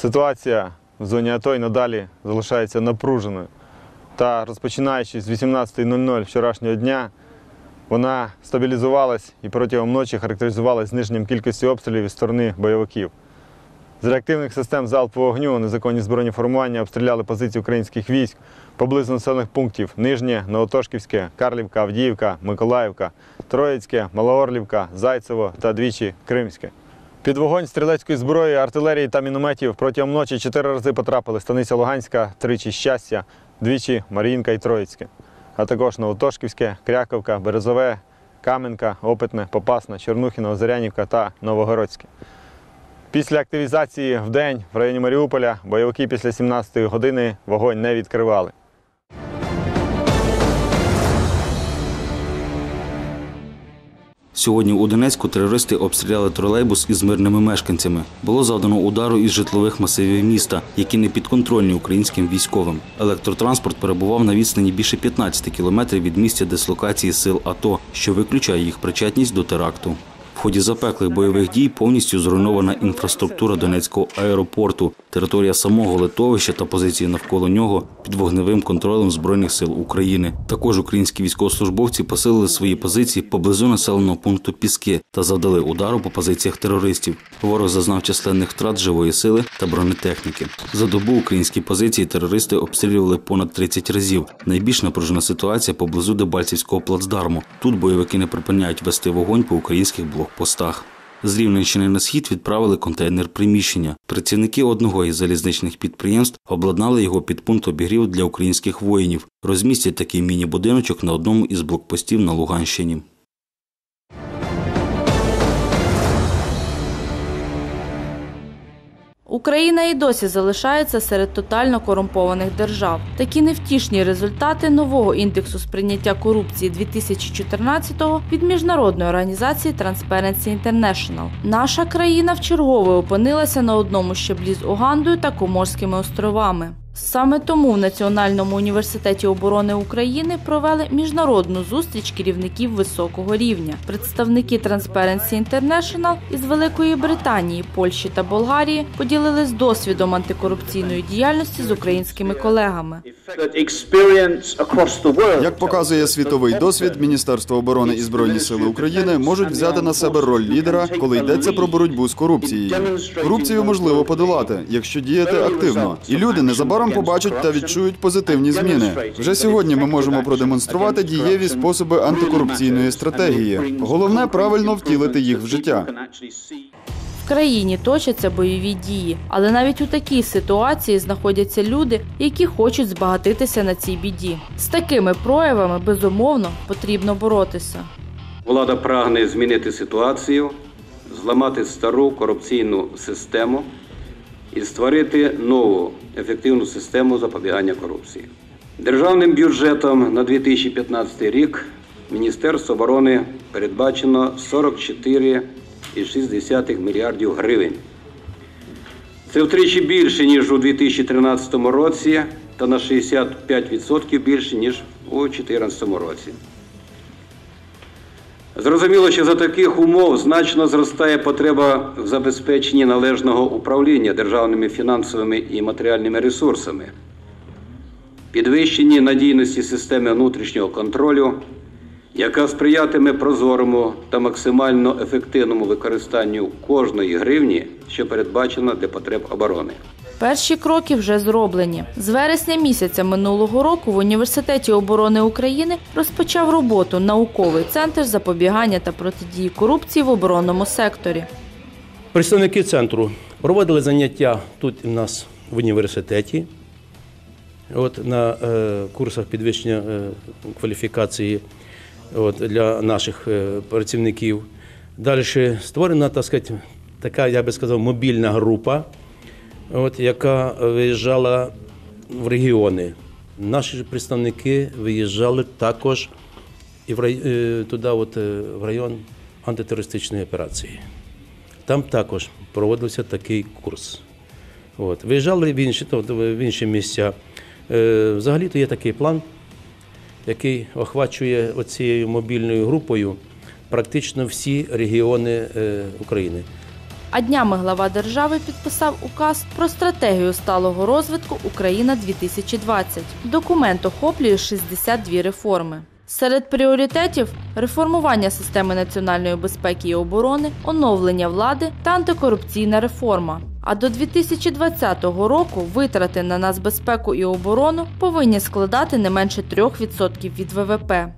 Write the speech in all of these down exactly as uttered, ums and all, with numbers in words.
Ситуація в зоні АТО й надалі залишається напруженою. Та розпочинаючи з вісімнадцятої нуль нуль вчорашнього дня, вона стабілізувалась і протягом ночі характеризувалась зниженням кількості обстрілів із сторони бойовиків. З реактивних систем залпового вогню незаконні збройні формування обстріляли позиції українських військ поблизу населених пунктів Нижнє, Новотошківське, Карлівка, Авдіївка, Миколаївка, Троїцьке, Малоорлівка, Зайцево та двічі Кримське. Під вогонь стрілецької зброї, артилерії та мінометів протягом ночі чотири рази потрапили Станиця Луганська, тричі Щастя, двічі Мар'їнка і Троїцьке, а також Новотошківське, Кряковка, Березове, Кам'янка, Опитне, Попасна, Чорнухіно, Озерянівка та Новогородське. Після активізації вдень в районі Маріуполя бойовики після сімнадцятої години вогонь не відкривали. Сьогодні у Донецьку терористи обстріляли тролейбус із мирними мешканцями. Було завдано удару із житлових масивів міста, які не підконтрольні українським військовим. Електротранспорт перебував на відстані більше п'ятнадцяти кілометрів від місця дислокації сил АТО, що виключає їх причетність до теракту. В ході запеклих бойових дій повністю зруйнована інфраструктура Донецького аеропорту, територія самого литовища та позиції навколо нього під вогневим контролем Збройних сил України. Також українські військовослужбовці посилили свої позиції поблизу населеного пункту Піски та завдали удару по позиціях терористів. Ворог зазнав численних втрат живої сили та бронетехніки. За добу українські позиції терористи обстрілювали понад тридцять разів. Найбільш напружена ситуація поблизу Дебальцівського плацдарму. Тут бойовики не припиняють вести вогонь по українських блокпостах. З Рівненщини на схід відправили контейнер-приміщення. Працівники одного із залізничних підприємств обладнали його під пункт обігріву для українських воїнів. Розмістять такий міні-будиночок на одному із блокпостів на Луганщині. Україна і досі залишається серед тотально корумпованих держав. Такі невтішні результати нового індексу сприйняття корупції дві тисячі чотирнадцятого від міжнародної організації Transparency International. Наша країна вчергове опинилася на одному щаблі з Угандою та Коморськими островами. Саме тому в Національному університеті оборони України провели міжнародну зустріч керівників високого рівня. Представники Transparency International із Великої Британії, Польщі та Болгарії поділились досвідом антикорупційної діяльності з українськими колегами. Як показує світовий досвід, Міністерство оборони і Збройні сили України можуть взяти на себе роль лідера, коли йдеться про боротьбу з корупцією. Корупцію можливо подолати, якщо діяти активно. І люди незабаром побачать та відчують позитивні зміни. Вже сьогодні ми можемо продемонструвати дієві способи антикорупційної стратегії. Головне – правильно втілити їх в життя. В країні точаться бойові дії, але навіть у такій ситуації знаходяться люди, які хочуть збагатитися на цій біді. З такими проявами, безумовно, потрібно боротися. Влада прагне змінити ситуацію, зламати стару корупційну систему і створити нову ефективну систему запобігання корупції. Державним бюджетом на дві тисячі п'ятнадцятий рік Міністерство оборони передбачено сорок чотири цілих шість десятих мільярдів гривень. Це втричі більше, ніж у дві тисячі тринадцятому році, та на шістдесят п'ять відсотків більше, ніж у дві тисячі чотирнадцятому році. Зрозуміло, що за таких умов значно зростає потреба в забезпеченні належного управління державними фінансовими і матеріальними ресурсами, підвищенні надійності системи внутрішнього контролю, яка сприятиме прозорому та максимально ефективному використанню кожної гривні, що передбачена для потреб оборони. Перші кроки вже зроблені. З вересня місяця минулого року в Університеті оборони України розпочав роботу науковий центр запобігання та протидії корупції в оборонному секторі. Представники центру проводили заняття тут у нас в університеті, от, на е, курсах підвищення е, кваліфікації от, для наших е, працівників. Далі створена, так сказати, така, я би сказав, мобільна група, от, яка виїжджала в регіони. Наші представники виїжджали також і в рай... туди, от, в район антитерористичної операції. Там також проводився такий курс. От. Виїжджали в інші, в інші місця. Взагалі-то є такий план, який охвачує оцією мобільною групою практично всі регіони України. А днями глава держави підписав указ про стратегію сталого розвитку «Україна-дві тисячі двадцять». Документ охоплює шістдесят дві реформи. Серед пріоритетів – реформування системи національної безпеки і оборони, оновлення влади та антикорупційна реформа. А до дві тисячі двадцятого року витрати на нацбезпеку і оборону повинні складати не менше трьох відсотків від Ве Ве Пе.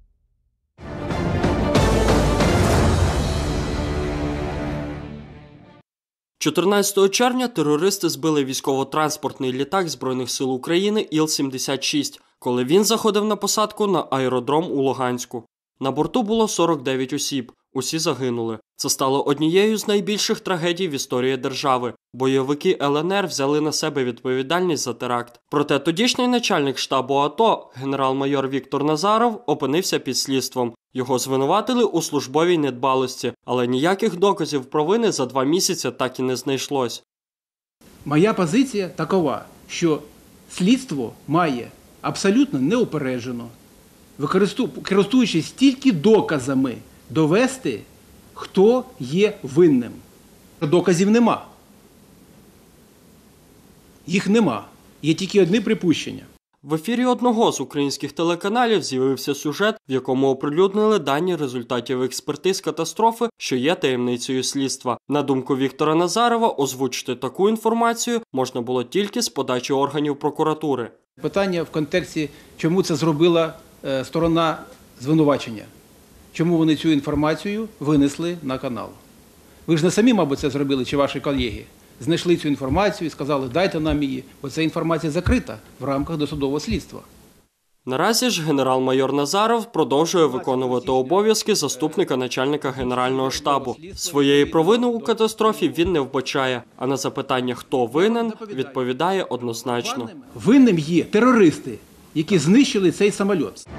чотирнадцятого червня терористи збили військово-транспортний літак Збройних сил України Іл сімдесят шість, коли він заходив на посадку на аеродром у Луганську. На борту було сорок дев'ять осіб, усі загинули. Це стало однією з найбільших трагедій в історії держави. Бойовики Ел Ен Ер взяли на себе відповідальність за теракт. Проте тодішній начальник штабу А Те О, генерал-майор Віктор Назаров, опинився під слідством. Його звинуватили у службовій недбалості, але ніяких доказів провини за два місяці так і не знайшлось. Моя позиція такова, що слідство має абсолютно неупереджено, користуючись тільки доказами, довести, хто є винним. Доказів нема. Їх нема. Є тільки одне припущення. В ефірі одного з українських телеканалів з'явився сюжет, в якому оприлюднили дані результатів експертиз катастрофи, що є таємницею слідства. На думку Віктора Назарова, озвучити таку інформацію можна було тільки з подачі органів прокуратури. Питання в контексті, чому це зробила е, сторона звинувачення. Чому вони цю інформацію винесли на канал. Ви ж не самі, мабуть, це зробили, чи ваші колеги. Знайшли цю інформацію і сказали, дайте нам її, бо ця інформація закрита в рамках досудового слідства. Наразі ж генерал-майор Назаров продовжує виконувати обов'язки заступника начальника Генерального штабу. Своєї провини у катастрофі він не вбачає, а на запитання, хто винен, відповідає однозначно. Винним є терористи, які знищили цей самоліт.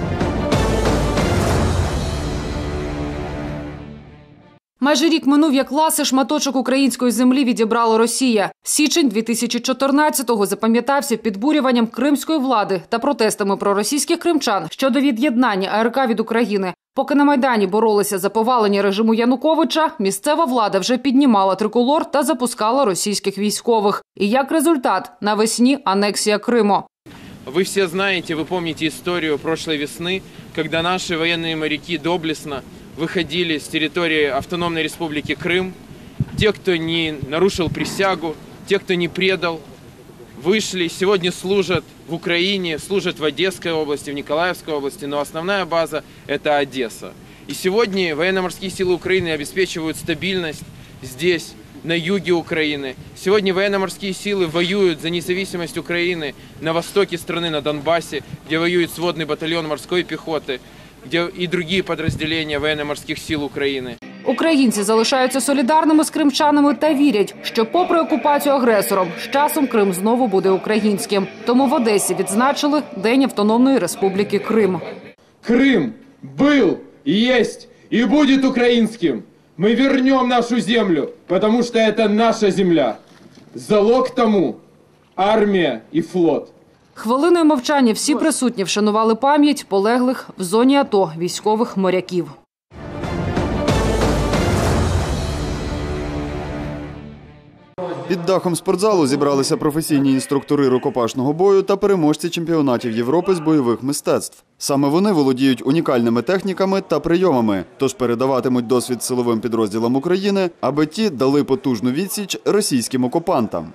Майже рік минув, як ласий шматочок української землі відібрала Росія. Січень дві тисячі чотирнадцятого запам'ятався підбурюванням кримської влади та протестами проросійських кримчан щодо від'єднання А Ер Ка від України. Поки на Майдані боролися за повалення режиму Януковича, місцева влада вже піднімала триколор та запускала російських військових. І як результат – навесні анексія Криму. Вы все знаете, вы помните историю прошлой весны, когда наши военные моряки доблестно выходили с территории автономной республики Крым. Те, кто не нарушил присягу, те, кто не предал, вышли, сегодня служат в Украине, служат в Одесской области, в Николаевской области, но основная база – это Одесса. И сегодня военно-морские силы Украины обеспечивают стабильность здесь, на юге Украины. Сегодня военно-морские силы воюют за независимость Украины на востоке страны, на Донбассе, где воюет сводный батальон морской пехоты, где і другие подразделения военно-морских сил України. Українці залишаються солідарними з кримчанами та вірять, що попри окупацію агресором, з часом Крим знову буде українським. Тому в Одесі відзначили День Автономної Республіки Крим. Крим був, є і буде українським. Ми вернем нашу землю, тому що це наша земля. Залог тому – армія і флот. Хвилиною мовчання всі присутні вшанували пам'ять полеглих в зоні АТО військових моряків. Під дахом спортзалу зібралися професійні інструктори рукопашного бою та переможці чемпіонатів Європи з бойових мистецтв. Саме вони володіють унікальними техніками та прийомами, тож передаватимуть досвід силовим підрозділам України, аби ті дали потужну відсіч російським окупантам.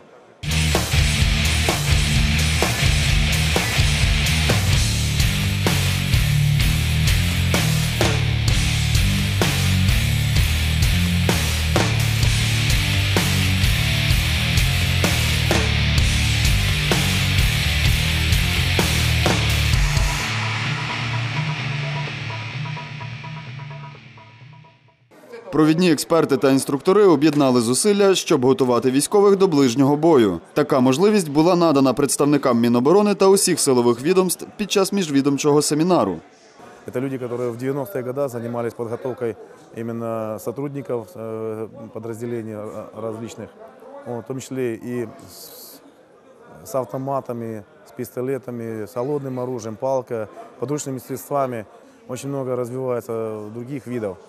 Провідні експерти та інструктори об'єднали зусилля, щоб готувати військових до ближнього бою. Така можливість була надана представникам Міноборони та усіх силових відомств під час міжвідомчого семінару. Это люди, которые в девяностые годы занимались подготовкой именно сотрудников подразделений различных, в том числе и с автоматами, с пистолетами, с холодным оружием, палкой, подручными средствами. Очень много развивается других видов.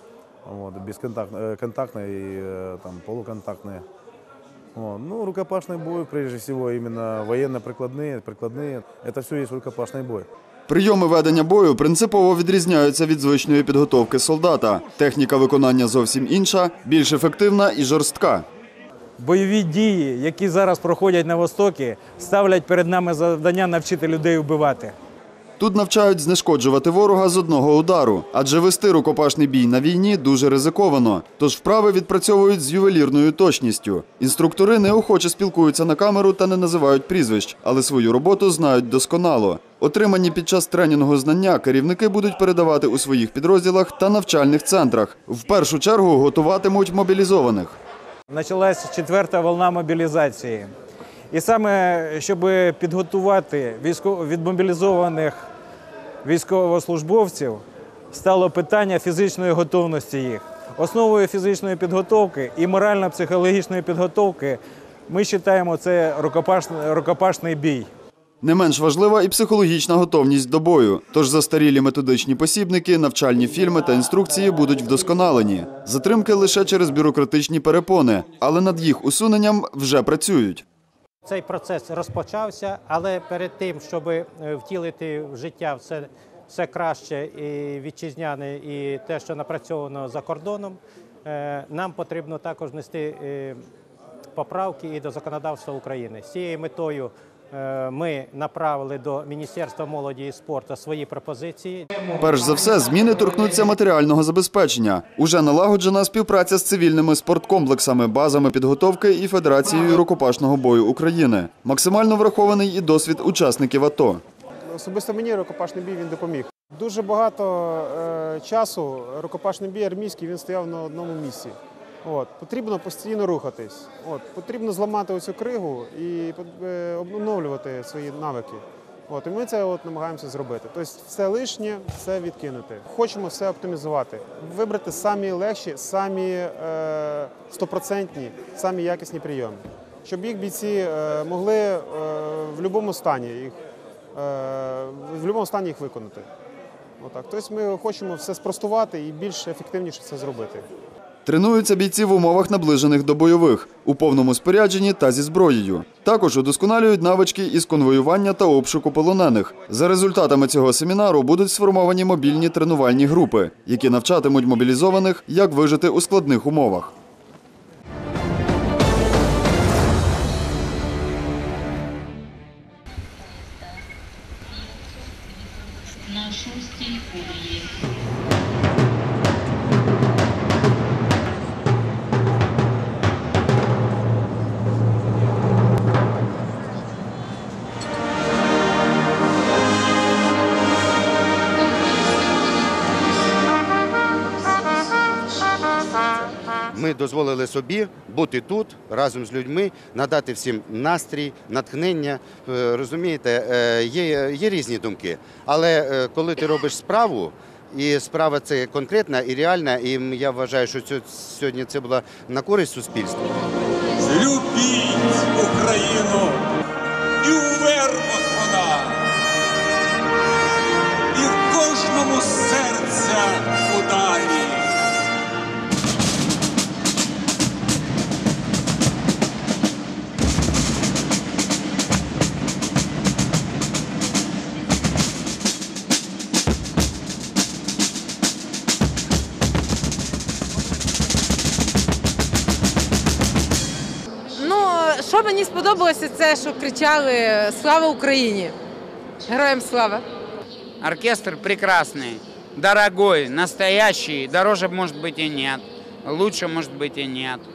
вот, бесконтактные, контактные и там, полуконтактные. Вот. Ну, рукопашный бой, прежде всего, именно военно-прикладные, прикладные, это все есть рукопашный бой. Прийоми ведення бою принципово відрізняються від звичної підготовки солдата. Техніка виконання зовсім інша, більш ефективна і жорстка. Бойові дії, які зараз проходять на Востокі, ставлять перед нами завдання навчити людей вбивати. Тут навчають знешкоджувати ворога з одного удару, адже вести рукопашний бій на війні дуже ризиковано, тож вправи відпрацьовують з ювелірною точністю. Інструктори неохоче спілкуються на камеру та не називають прізвищ, але свою роботу знають досконало. Отримані під час тренінгу знання керівники будуть передавати у своїх підрозділах та навчальних центрах. В першу чергу готуватимуть мобілізованих. Почалась четверта волна мобілізації. І саме, щоб підготувати відмобілізованих військовослужбовців, стало питання фізичної готовності їх. Основою фізичної підготовки і морально-психологічної підготовки ми вважаємо це рукопашний, рукопашний бій. Не менш важлива і психологічна готовність до бою. Тож застарілі методичні посібники, навчальні фільми та інструкції будуть вдосконалені. Затримки лише через бюрократичні перепони, але над їх усуненням вже працюють. Цей процес розпочався, але перед тим, щоб втілити в життя все, все краще і вітчизняне, і те, що напрацьовано за кордоном, нам потрібно також внести поправки і до законодавства України. З цією метою ми направили до Міністерства молоді і спорту свої пропозиції. Перш за все, зміни торкнуться матеріального забезпечення. Уже налагоджена співпраця з цивільними спорткомплексами, базами підготовки і Федерацією рукопашного бою України. Максимально врахований і досвід учасників АТО. Особисто мені рукопашний бій він допоміг. Дуже багато е, часу рукопашний бій армійський він стояв на одному місці. От, потрібно постійно рухатись. От, потрібно зламати оцю кригу і е, обновлювати свої навики. От, і ми це от намагаємося зробити. Тобто все лишнє, все відкинути. Хочемо все оптимізувати. Вибрати самі легші, самі стопроцентні, самі якісні прийоми. Щоб їх бійці е, могли е, в будь-якому стані їх, е, в будь-якому стані їх виконати. Отак. Тобто ми хочемо все спростувати і більш ефективніше це зробити. Тренуються бійці в умовах, наближених до бойових, у повному спорядженні та зі зброєю. Також удосконалюють навички із конвоювання та обшуку полонених. За результатами цього семінару будуть сформовані мобільні тренувальні групи, які навчатимуть мобілізованих, як вижити у складних умовах. На шостій колії. Ми дозволили собі бути тут, разом з людьми, надати всім настрій, натхнення. Розумієте, є, є різні думки. Але коли ти робиш справу, і справа це конкретна і реальна, і я вважаю, що сьогодні це була на користь суспільству. Любіть Україну, і у вербах вона, і в кожному серця ударі. Що мені сподобалося, це, що кричали «Слава Україні!», «Героям слава!». Оркестр прекрасный, дорогой, настоящий, дороже, может быть, и нет, лучше, может быть, и нет.